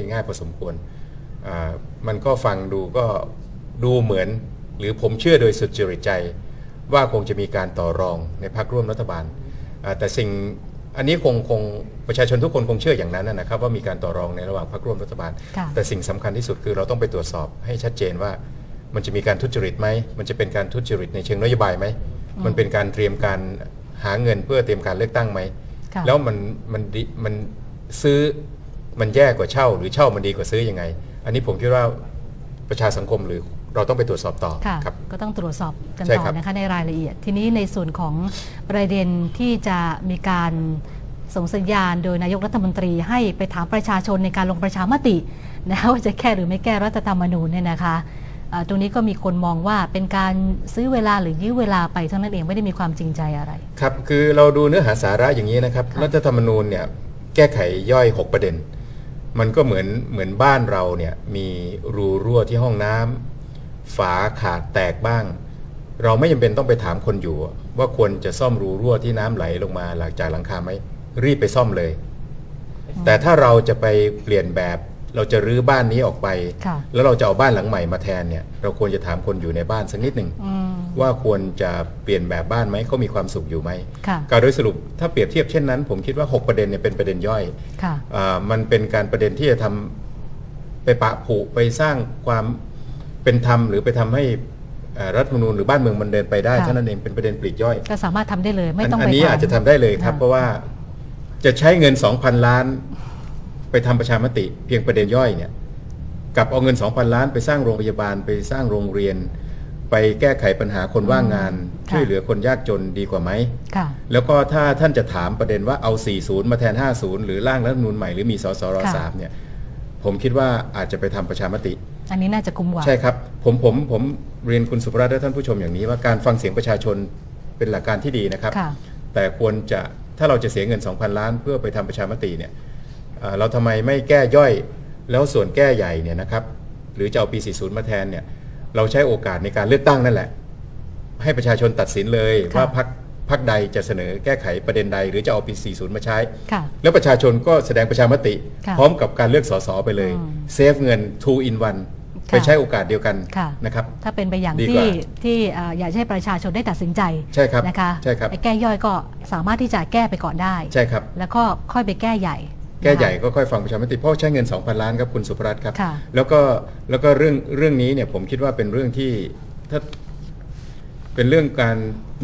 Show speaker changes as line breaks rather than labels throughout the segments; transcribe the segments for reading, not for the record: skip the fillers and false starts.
ง่ายพอสมควรมันก็ฟังดูก็ดูเหมือนหรือผมเชื่อโดยสุดจริตใจว่าคงจะมีการต่อรองในพรรคร่วมรัฐบาลแต่สิ่งอันนี้คงประชาชนทุกคนคงเชื่ออย่างนั้นนะครับว่ามีการต่อรองในระหว่างพรรคร่วมรัฐบาลแต่สิ่งสำคัญที่สุดคือเราต้องไปตรวจสอบให้ชัดเจนว่ามันจะมีการทุจริตไหมมันจะเป็นการทุจริตในเชิงนโยบายไหมมันเป็นการเตรียมการหาเงินเพื่อเตรียมการเลือกตั้งไหมแล้วมันซื้อมันแย่กว่าเช่าหรือเช่ามันดีกว่าซื้อยังไงอันนี้ผมคิดว่าประชาสังคมหรือเราต้องไปตรวจสอบต่อครับ
ก็ต้องตรวจสอบกันต่อนะคะในรายละเอียดทีนี้ในส่วนของประเด็นที่จะมีการส่งสัญญาณโดยนายกรัฐมนตรีให้ไปถามประชาชนในการลงประชามตินะว่าจะแก้หรือไม่แก้รัฐธรรมนูญเนี่ยนะคะตรงนี้ก็มีคนมองว่าเป็นการซื้อเวลาหรือยื้อเวลาไปเท่านั้นเองไม่ได้มีความจริงใจอะไร
ครับคือเราดูเนื้อหาสาระอย่างนี้นะครับรัฐธรรมนูญเนี่ยแก้ไขย่อย6ประเด็นมันก็เหมือนบ้านเราเนี่ยมีรูรั่วที่ห้องน้ำฝาขาดแตกบ้างเราไม่จำเป็นต้องไปถามคนอยู่ว่าควรจะซ่อมรูรั่วที่น้ำไหลลงมาหลังจากหลังคาไหมรีบไปซ่อมเลยแต่ถ้าเราจะไปเปลี่ยนแบบเราจะรื้อบ้านนี้ออกไปแล้วเราจะเอาบ้านหลังใหม่มาแทนเนี่ยเราควรจะถามคนอยู่ในบ้านสักนิดหนึ่งว่าควรจะเปลี่ยนแบบบ้านไหมเขามีความสุขอยู่ไหมการโดยสรุปถ้าเปรียบเทียบเช่นนั้นผมคิดว่า6ประเด็นเนี่ยเป็นประเด็นย่อยมันเป็นการประเด็นที่จะทำไปปะผุไปสร้างความเป็นธรรมหรือไปทำให้รัฐธรรมนูญหรือบ้านเมืองมันเดินไปได้เท่านั้นเองเป็นประเด็นปลีกย่อย
ก็สามารถทำได้เลยไม่ต้องไปอั
นนี้อาจจะทำได้เลยครับเพราะว่าจะใช้เงิน 2,000 ล้านไปทำประชามติเพียงประเด็นย่อยเนี่ยกับเอาเงิน 2,000 ล้านไปสร้างโรงพยาบาลไปสร้างโรงเรียนไปแก้ไขปัญหาคนว่างงานช่วยเหลือคนยากจนดีกว่าไหมแล้วก็ถ้าท่านจะถามประเด็นว่าเอา 40 มาแทน 50 หรือร่างรัฐธรรมนูญใหม่หรือมีสสร3เนี่ยผมคิดว่าอาจจะไปทำประชามติ
อันนี้น่าจะคุ้มกว่า
ใช่ครับผมเรียนคุณสุภรัตน์และท่านผู้ชมอย่างนี้ว่าการฟังเสียงประชาชนเป็นหลักการที่ดีนะครับแต่ควรจะถ้าเราจะเสียเงิน 2,000 ล้านเพื่อไปทำประชามติเนี่ยเราทำไมไม่แก้ย่อยแล้วส่วนแก้ใหญ่เนี่ยนะครับหรือจะเอาปี 40 มาแทนเนี่ยเราใช้โอกาสในการเลือกตั้งนั่นแหละให้ประชาชนตัดสินเลยว่าพรรคใดจะเสนอแก้ไขประเด็นใดหรือจะเอาปี 40 มาใช้แล้วประชาชนก็แสดงประชามติพร้อมกับการเลือกสสไปเลยเซฟเงิน 2 in 1ไปใช้โอกาสเดียวกันนะครับ
ถ้าเป็นไปอย่างที่อยากให้ประชาชนได้ตัดสินใจ
ใช่ครับ
นะคะไอ้แก้ย่อยก็สามารถที่จะแก้ไปก่อนได้
ใช่ครับ
แล้วก็ค่อยไปแก้ใหญ่
ก็ค่อยฟังประชามติเพราะใช้เงิน 2,000 ล้านครับคุณสุภรัตน์ครับแล้วก็เรื่องนี้เนี่ยผมคิดว่าเป็นเรื่องที่ถ้าเป็นเรื่องการ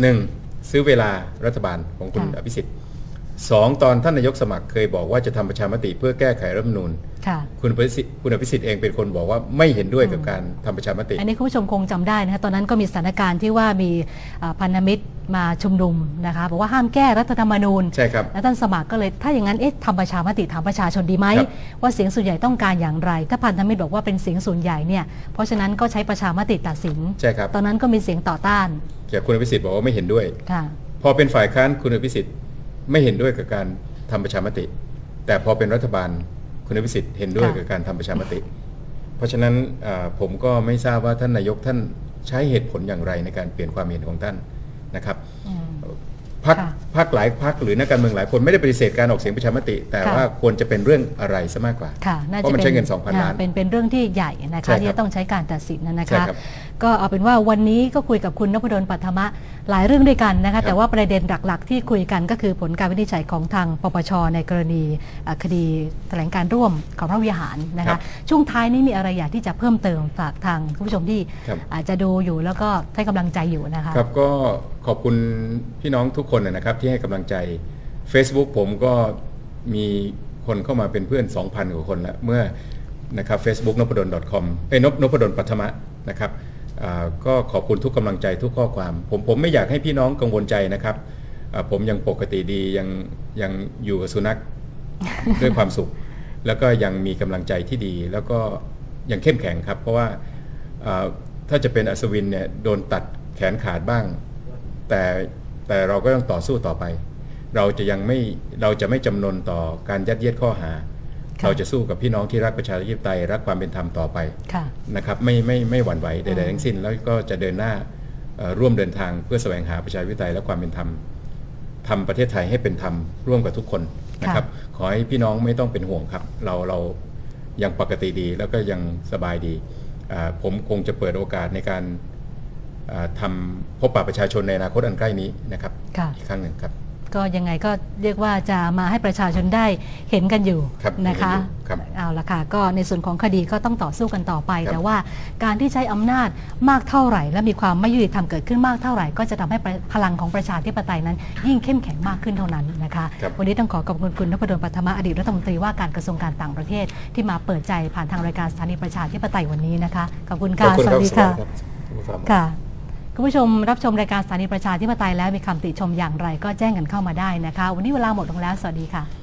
1ซื้อเวลารัฐบาลของคุณอภิสิทธิ์2ตอนท่านนายกสมัครเคยบอกว่าจะทำประชามติเพื่อแก้ไขรัฐธรรมนูญคุณอภิสิทธิ์เองเป็นคนบอกว่าไม่เห็นด้วยกับการทำประชามติ
อันนี้คุณผู้ชมคงจำได้นะคะตอนนั้นก็มีสถานการณ์ที่ว่ามีพันธมิตรมาชุมนุมนะคะบอกว่าห้ามแก้รัฐธรรมนูญ
ใช่ครับ
แล้วท่านสมัครก็เลยถ้าอย่างนั้นทำประชามติถามประชาชนดีไหมว่าเสียงส่วนใหญ่ต้องการอย่างไรถ้าพันธมิตรบอกว่าเป็นเสียงส่วนใหญ่เนี่ยเพราะฉะนั้นก็ใช้ประชามติตัดสิน
ใช่ครับ
ตอนนั้นก็มีเสียงต่อต้าน
แต่คุณอภิสิทธิ์บอกว่าไม่เห็นด้วยพอเป็นฝ่ายค้านคุณอภิสิทธิ์ไม่เห็นด้วยกับการทำประชามติแต่พอเป็นรัฐบาลคุณอภิสิทธิ์เห็นด้วยกับการทำประชามติเพราะฉะนั้นผมก็ไม่ทราบว่าท่านนายกท่านใช้เหตุผลอย่างไรในการเปลี่ยนความเห็นของท่านนะครับพรรคหลายพรรคหรือนักการเมืองหลายคนไม่ได้ปฏิเสธการออกเสียงประชามติแต่ว่าควรจะเป็นเรื่องอะไรซะมากกว่าเพราะมันใช้เงิน 2,000 ล้าน
เป็นเรื่องที่ใหญ่นะคะที่จะต้องใช้การตัดสินนะคะก็เอาเป็นว่าวันนี้ก็คุยกับคุณนพดล ปัทมะหลายเรื่องด้วยกันนะคะแต่ว่าประเด็นหลักๆที่คุยกันก็คือผลการวินิจฉัยของทางปปชในกรณีคดีแถลงการร่วมของพระวิหารนะคะช่วงท้ายนี้มีอะไรอยากที่จะเพิ่มเติมฝากทางคุณผู้ชมที่อาจจะดูอยู่แล้วก็ให้กำลังใจอยู่นะคะ
ครับก็ขอบคุณพี่น้องทุกคนนะครับที่ให้กำลังใจ Facebook ผมก็มีคนเข้ามาเป็นเพื่อน 2,000 กว่าคนแล้วเมื่อนะครับ Facebook nopadol.com นพดลปัทมะนะครับก็ขอบคุณทุกกำลังใจทุกข้อความผมไม่อยากให้พี่น้องกังวลใจนะครับผมยังปกติดียังอยู่กับสุนัข ด้วยความสุขแล้วก็ยังมีกำลังใจที่ดีแล้วก็ยังเข้มแข็งครับเพราะว่าถ้าจะเป็นอัศวินเนี่ยโดนตัดแขนขาดบ้างแต่เราก็ต้องต่อสู้ต่อไปเราจะไม่จำนนต่อการยัดเยียดข้อหาเราจะสู้กับพี่น้องที่รักประชาธิปไตยรักความเป็นธรรมต่อไปนะครับไม่หวั่นไหวใดๆทั้งสิ้นแล้วก็จะเดินหน้าร่วมเดินทางเพื่อแสวงหาประชาธิปไตยและความเป็นธรรมทำประเทศไทยให้เป็นธรรมร่วมกับทุกคนนะครับขอให้พี่น้องไม่ต้องเป็นห่วงครับเรายังปกติดีแล้วก็ยังสบายดีผมคงจะเปิดโอกาสในการทำพบปะประชาชนในอนาคตอันใกล้นี้นะครับอีกครั้งหนึ่งครับ
ก็ยังไงก็เรียกว่าจะมาให้ประชาชนได้เห็นกันอยู่นะคะเอาละค่ะก็ในส่วนของคดีก็ต้องต่อสู้กันต่อไปแต่ว่าการที่ใช้อำนาจมากเท่าไหร่และมีความไม่ยุติธรรมเกิดขึ้นมากเท่าไหร่ก็จะทำให้พลังของประชาธิปไตยนั้นยิ่งเข้มแข็งมากขึ้นเท่านั้นนะคะวันนี้ต้องขอบคุณคุณนพดล ปัทมะอดีตรัฐมนตรีว่าการกระทรวงการต่างประเทศที่มาเปิดใจผ่านทางรายการสถานีประชาธิปไตยวันนี้นะคะขอบคุณค่ะสวัสดีค่ะค่ะคุณผู้ชมรับชมรายการสถานีประชาธิปไตยแล้วมีคำติชมอย่างไรก็แจ้งกันเข้ามาได้นะคะวันนี้เวลาหมดลงแล้วสวัสดีค่ะ